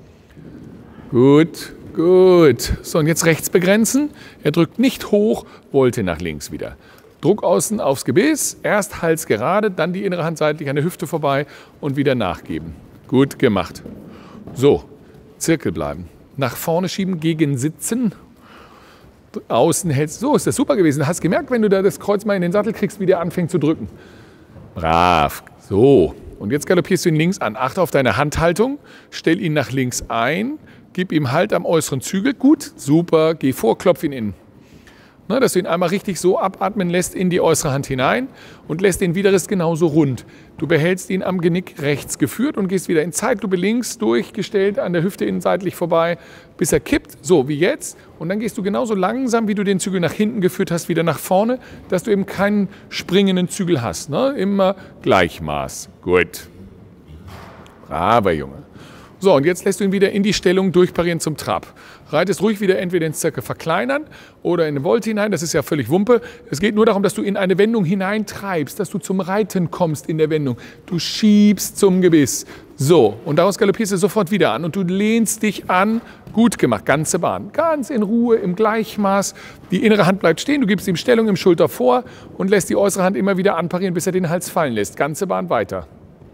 Gut. So, und jetzt rechts begrenzen. Er drückt nicht hoch, Wolte nach links wieder. Druck außen aufs Gebiss, erst Hals gerade, dann die innere Hand seitlich an der Hüfte vorbei und wieder nachgeben. Gut gemacht. So, Zirkel bleiben. Nach vorne schieben, gegen sitzen. Außen hältst. So, ist das super gewesen. Du hast gemerkt, wenn du da das Kreuz mal in den Sattel kriegst, wie der anfängt zu drücken. Brav. So, und jetzt galoppierst du ihn links an. Achte auf deine Handhaltung. Stell ihn nach links ein. Gib ihm Halt am äußeren Zügel. Gut, super. Geh vor, klopf ihn in. Ne, dass du ihn einmal richtig so abatmen lässt in die äußere Hand hinein und lässt den Widerrist genauso rund. Du behältst ihn am Genick rechts geführt und gehst wieder in Zeitlupe links durchgestellt an der Hüfte innenseitig vorbei, bis er kippt, so wie jetzt. Und dann gehst du genauso langsam, wie du den Zügel nach hinten geführt hast, wieder nach vorne, dass du eben keinen springenden Zügel hast. Ne? Immer Gleichmaß. Gut. Braver Junge. So, und jetzt lässt du ihn wieder in die Stellung durchparieren zum Trab. Reitest ruhig wieder entweder ins Zirkel verkleinern oder in eine Volte hinein, das ist ja völlig Wumpe. Es geht nur darum, dass du in eine Wendung hineintreibst, dass du zum Reiten kommst in der Wendung. Du schiebst zum Gebiss. So, und daraus galoppierst du sofort wieder an und du lehnst dich an. Gut gemacht, ganze Bahn. Ganz in Ruhe, im Gleichmaß. Die innere Hand bleibt stehen, du gibst ihm Stellung im Schulter vor und lässt die äußere Hand immer wieder anparieren, bis er den Hals fallen lässt. Ganze Bahn weiter.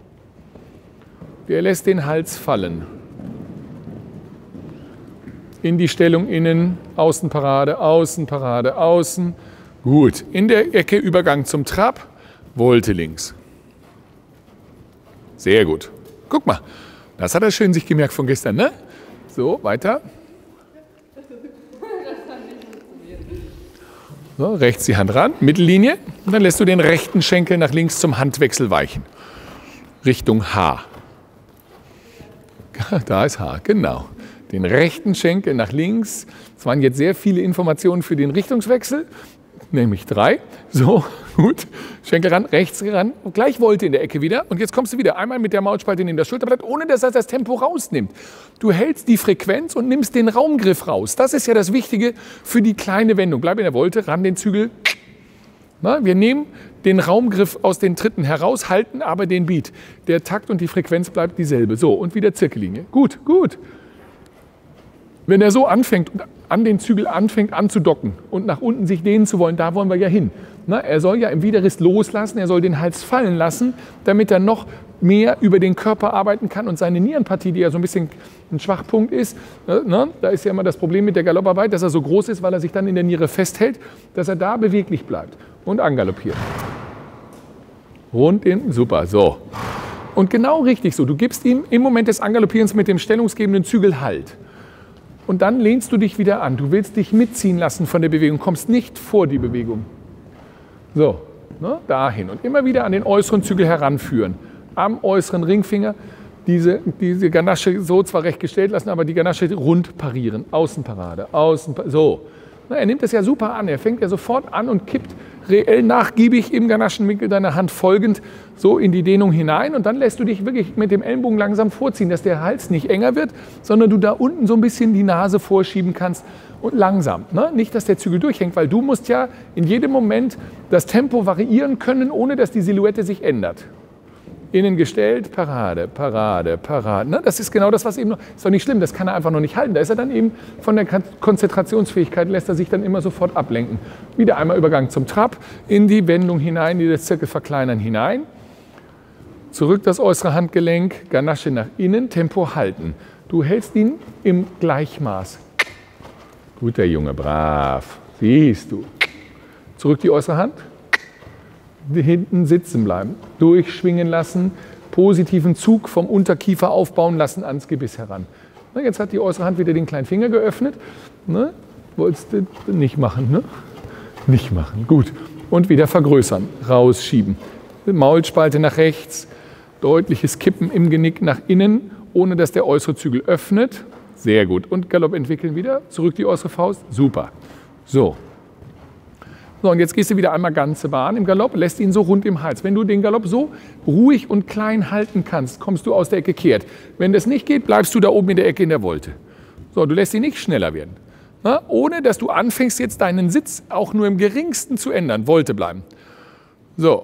Der lässt den Hals fallen. In die Stellung innen, Außenparade, Außenparade, außen. Gut, in der Ecke Übergang zum Trab, Volte links. Sehr gut. Guck mal, das hat er schön sich gemerkt von gestern, ne? So, weiter. So, rechts die Hand ran, Mittellinie. Und dann lässt du den rechten Schenkel nach links zum Handwechsel weichen. Richtung H. Da ist H, genau. Den rechten Schenkel nach links. Das waren jetzt sehr viele Informationen für den Richtungswechsel, nämlich 3. So, gut. Schenkel ran, rechts ran. Und gleich Volte in der Ecke wieder. Und jetzt kommst du wieder einmal mit der Maulspalte in das Schulterblatt, ohne dass er das Tempo rausnimmt. Du hältst die Frequenz und nimmst den Raumgriff raus. Das ist ja das Wichtige für die kleine Wendung. Bleib in der Volte, ran den Zügel. Na, wir nehmen den Raumgriff aus den Tritten heraus, halten aber den Beat. Der Takt und die Frequenz bleibt dieselbe. So, und wieder Zirkellinie. Gut, gut. Wenn er so anfängt und an den Zügel anfängt anzudocken und nach unten sich dehnen zu wollen, da wollen wir ja hin. Na, er soll ja im Widerrist loslassen, er soll den Hals fallen lassen, damit er noch mehr über den Körper arbeiten kann und seine Nierenpartie, die ja so ein bisschen ein Schwachpunkt ist, da ist ja immer das Problem mit der Galopparbeit, dass er so groß ist, weil er sich dann in der Niere festhält, dass er da beweglich bleibt und angaloppiert. Super, so. Und genau richtig so, du gibst ihm im Moment des Angaloppierens mit dem stellungsgebenden Zügel Halt. Und dann lehnst du dich wieder an. Du willst dich mitziehen lassen von der Bewegung, kommst nicht vor die Bewegung. So, dahin und immer wieder an den äußeren Zügel heranführen. Am äußeren Ringfinger diese Ganasche so zwar recht gestellt lassen, aber die Ganasche rund parieren. Außenparade, so. Er nimmt das ja super an. Er fängt ja sofort an und kippt reell nachgiebig im Ganaschenwinkel deiner Hand folgend so in die Dehnung hinein. Und dann lässt du dich wirklich mit dem Ellenbogen langsam vorziehen, dass der Hals nicht enger wird, sondern du da unten so ein bisschen die Nase vorschieben kannst und langsam. Nicht, dass der Zügel durchhängt, weil du musst ja in jedem Moment das Tempo variieren können, ohne dass die Silhouette sich ändert. Innen gestellt, Parade, Parade, Parade. Das ist genau das, was eben noch, ist doch nicht schlimm, das kann er einfach noch nicht halten. Da ist er dann eben von der Konzentrationsfähigkeit, lässt er sich dann immer sofort ablenken. Wieder einmal Übergang zum Trab, in die Wendung hinein, in das Zirkelverkleinern hinein. Zurück das äußere Handgelenk, Ganasche nach innen, Tempo halten. Du hältst ihn im Gleichmaß. Guter Junge, brav. Siehst du. Zurück die äußere Hand. Hinten sitzen bleiben, durchschwingen lassen, positiven Zug vom Unterkiefer aufbauen lassen ans Gebiss heran. Jetzt hat die äußere Hand wieder den kleinen Finger geöffnet. Wolltest du nicht machen, ne? Nicht machen, gut. Und wieder vergrößern, rausschieben. Maulspalte nach rechts, deutliches Kippen im Genick nach innen, ohne dass der äußere Zügel öffnet. Sehr gut. Und Galopp entwickeln wieder, zurück die äußere Faust, super. So, und jetzt gehst du wieder einmal ganze Bahn im Galopp, lässt ihn so rund im Hals. Wenn du den Galopp so ruhig und klein halten kannst, kommst du aus der Ecke kehrt. Wenn das nicht geht, bleibst du da oben in der Ecke in der Wolte. So, du lässt ihn nicht schneller werden. Ohne, dass du anfängst, jetzt deinen Sitz auch nur im geringsten zu ändern. Wolte bleiben. So.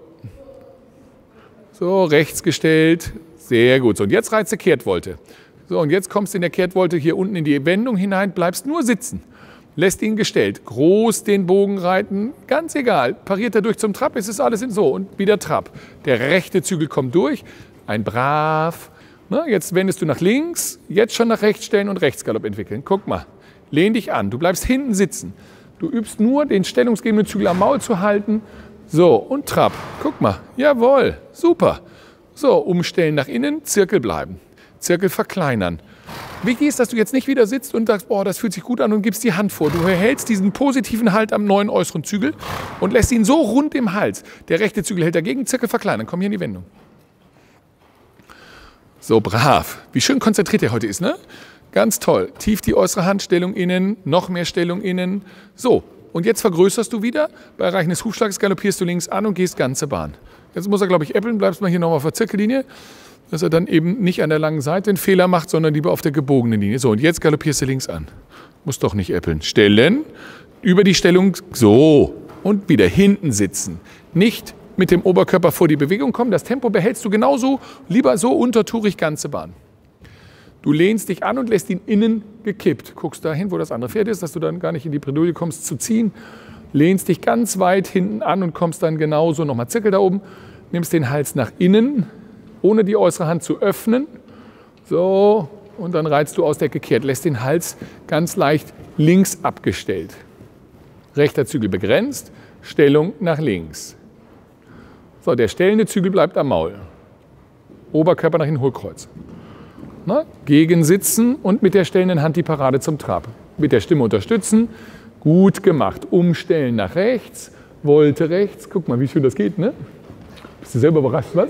So, rechts gestellt. Sehr gut. So, und jetzt reizt du Kehrtwolte. So, und jetzt kommst du in der Kehrtwolte hier unten in die Wendung hinein, bleibst nur sitzen. Lässt ihn gestellt, groß den Bogen reiten, ganz egal. Pariert er durch zum Trab, ist es alles in so und wieder Trab. Der rechte Zügel kommt durch, ein brav. Jetzt wendest du nach links, jetzt schon nach rechts stellen und Rechtsgalopp entwickeln. Guck mal, lehn dich an, du bleibst hinten sitzen. Du übst nur, den stellungsgebenden Zügel am Maul zu halten. So, und Trab. Guck mal, jawohl, super. So, umstellen nach innen, Zirkel bleiben. Zirkel verkleinern. Wichtig ist, dass du jetzt nicht wieder sitzt und sagst, boah, das fühlt sich gut an und gibst die Hand vor. Du hältst diesen positiven Halt am neuen äußeren Zügel und lässt ihn so rund im Hals. Der rechte Zügel hält dagegen, Zirkel verkleinern. Komm hier in die Wendung. So, brav. Wie schön konzentriert er heute ist, ne? Ganz toll. Tief die äußere Hand, Stellung innen, noch mehr Stellung innen. So, und jetzt vergrößerst du wieder. Bei Erreichen des Hufschlags galoppierst du links an und gehst ganze Bahn. Jetzt muss er, glaube ich, äppeln. Bleibst mal hier nochmal auf der Zirkellinie. Dass er dann eben nicht an der langen Seite einen Fehler macht, sondern lieber auf der gebogenen Linie. So, und jetzt galoppierst du links an. Muss doch nicht äppeln. Stellen, über die Stellung, so, und wieder hinten sitzen. Nicht mit dem Oberkörper vor die Bewegung kommen. Das Tempo behältst du genauso, lieber so untertourig ganze Bahn. Du lehnst dich an und lässt ihn innen gekippt. Guckst dahin, wo das andere Pferd ist, dass du dann gar nicht in die Bredouille kommst zu ziehen. Lehnst dich ganz weit hinten an und kommst dann genauso, nochmal Zirkel da oben. Nimmst den Hals nach innen, ohne die äußere Hand zu öffnen. So, und dann reizt du aus der Ecke kehrt. Lässt den Hals ganz leicht links abgestellt. Rechter Zügel begrenzt, Stellung nach links. So, der stellende Zügel bleibt am Maul. Oberkörper nach hinten, Hohlkreuz. Gegensitzen und mit der stellenden Hand die Parade zum Trab. Mit der Stimme unterstützen. Gut gemacht. Umstellen nach rechts, Wolte rechts. Guck mal, wie schön das geht, ne? Bist du selber überrascht, was?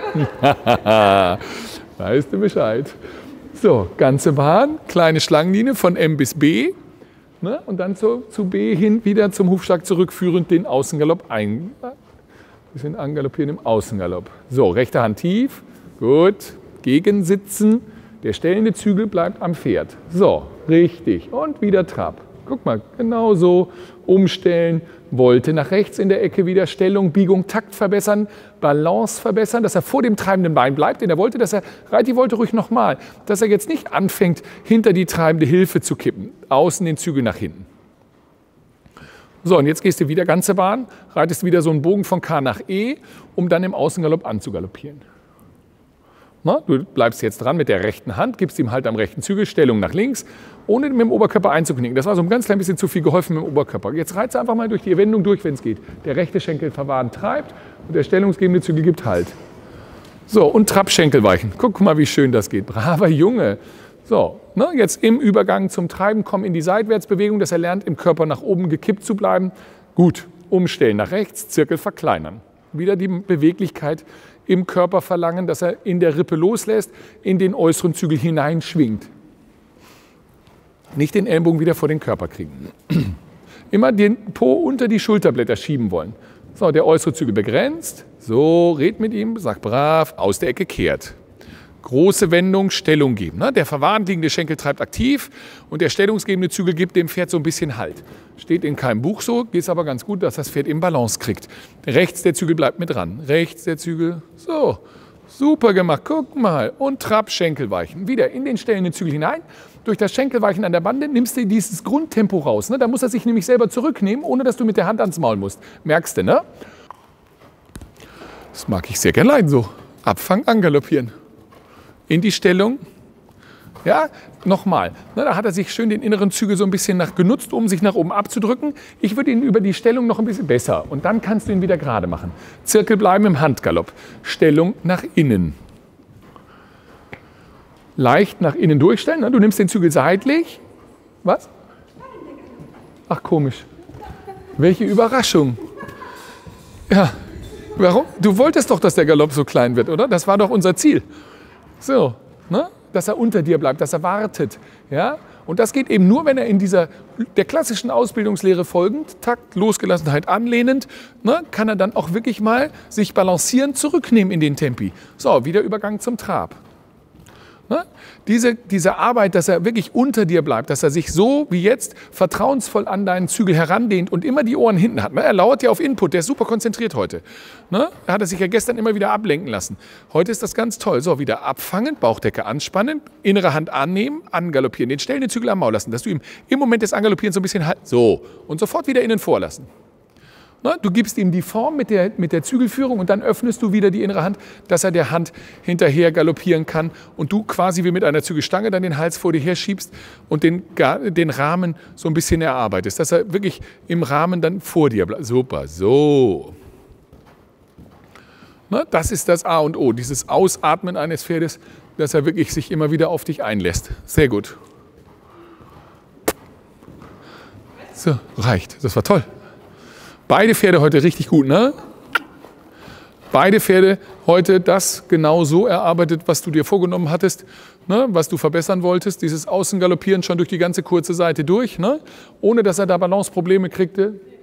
Weißt du Bescheid. So, ganze Bahn, kleine Schlangenlinie von M bis B. Ne? Und dann zu B hin wieder zum Hufschlag zurückführend den Außengalopp ein. Bisschen angaloppieren im Außengalopp. So, rechte Hand tief. Gut. Gegensitzen. Der stellende Zügel bleibt am Pferd. So, richtig. Und wieder Trab. Guck mal, genau so umstellen. Wolte nach rechts in der Ecke wieder Stellung, Biegung, Takt verbessern, Balance verbessern, dass er vor dem treibenden Bein bleibt in der Wolte, dass er, reit die Wolte ruhig nochmal, dass er jetzt nicht anfängt, hinter die treibende Hilfe zu kippen. Außen den Zügel nach hinten. So, und jetzt gehst du wieder ganze Bahn, reitest wieder so einen Bogen von K nach E, um dann im Außengalopp anzugaloppieren. Na, du bleibst jetzt dran mit der rechten Hand, gibst ihm halt am rechten Zügel Stellung nach links, ohne mit dem Oberkörper einzuknicken. Das war so ein ganz klein bisschen zu viel geholfen mit dem Oberkörper. Jetzt reizt einfach mal durch die Wendung durch, wenn es geht. Der rechte Schenkel verwahren treibt und der stellungsgebende Zügel gibt Halt. So, und Trappschenkel weichen. Guck mal, wie schön das geht. Braver Junge. So, ne, jetzt im Übergang zum Treiben kommen in die Seitwärtsbewegung, dass er lernt, im Körper nach oben gekippt zu bleiben. Gut, umstellen nach rechts, Zirkel verkleinern. Wieder die Beweglichkeit im Körper verlangen, dass er in der Rippe loslässt, in den äußeren Zügel hineinschwingt. Nicht den Ellenbogen wieder vor den Körper kriegen. Immer den Po unter die Schulterblätter schieben wollen. So, der äußere Zügel begrenzt. So, red mit ihm, sag brav, aus der Ecke kehrt. Große Wendung, Stellung geben. Der verwahrend liegende Schenkel treibt aktiv und der stellungsgebende Zügel gibt dem Pferd so ein bisschen Halt. Steht in keinem Buch so, geht aber ganz gut, dass das Pferd eben Balance kriegt. Rechts der Zügel bleibt mit dran. Rechts der Zügel, so, super gemacht, guck mal. Und Trab, Schenkelweichen. Wieder in den stellenden Zügel hinein. Durch das Schenkelweichen an der Bande nimmst du dieses Grundtempo raus. Da muss er sich nämlich selber zurücknehmen, ohne dass du mit der Hand ans Maul musst. Merkst du, ne? Das mag ich sehr gerne leiden so. Abfangen, angaloppieren. In die Stellung. Ja, nochmal. Da hat er sich schön den inneren Zügel so ein bisschen genutzt, um sich nach oben abzudrücken. Ich würde ihn über die Stellung noch ein bisschen besser. Und dann kannst du ihn wieder gerade machen. Zirkel bleiben im Handgalopp. Stellung nach innen. Leicht nach innen durchstellen. Du nimmst den Zügel seitlich. Was? Ach, komisch. Welche Überraschung. Ja, warum? Du wolltest doch, dass der Galopp so klein wird, oder? Das war doch unser Ziel. So, ne? Dass er unter dir bleibt, dass er wartet. Ja? Und das geht eben nur, wenn er in der klassischen Ausbildungslehre folgend, Takt, Losgelassenheit anlehnend, ne, kann er dann auch wirklich mal sich balancieren, zurücknehmen in den Tempi. So, wieder Übergang zum Trab. Ne? Diese Arbeit, dass er wirklich unter dir bleibt, dass er sich so wie jetzt vertrauensvoll an deinen Zügel herandehnt und immer die Ohren hinten hat. Ne? Er lauert ja auf Input, der ist super konzentriert heute. Ne? Er hat sich ja gestern immer wieder ablenken lassen. Heute ist das ganz toll. So, wieder abfangen, Bauchdecke anspannen, innere Hand annehmen, angaloppieren, den stellenden Zügel am Maul lassen, dass du ihm im Moment des Angaloppierens so ein bisschen halt, so, und sofort wieder innen vorlassen. Du gibst ihm die Form mit der Zügelführung und dann öffnest du wieder die innere Hand, dass er der Hand hinterher galoppieren kann und du quasi wie mit einer Zügelstange dann den Hals vor dir her schiebst und den Rahmen so ein bisschen erarbeitest, dass er wirklich im Rahmen dann vor dir bleibt. Super, so. Das ist das A und O, dieses Ausatmen eines Pferdes, dass er wirklich sich immer wieder auf dich einlässt. Sehr gut. So, reicht. Das war toll. Beide Pferde heute richtig gut, ne? Beide Pferde heute das genau so erarbeitet, was du dir vorgenommen hattest, ne? Was du verbessern wolltest. Dieses Außengaloppieren schon durch die ganze kurze Seite durch, ne? Ohne dass er da Balanceprobleme kriegte.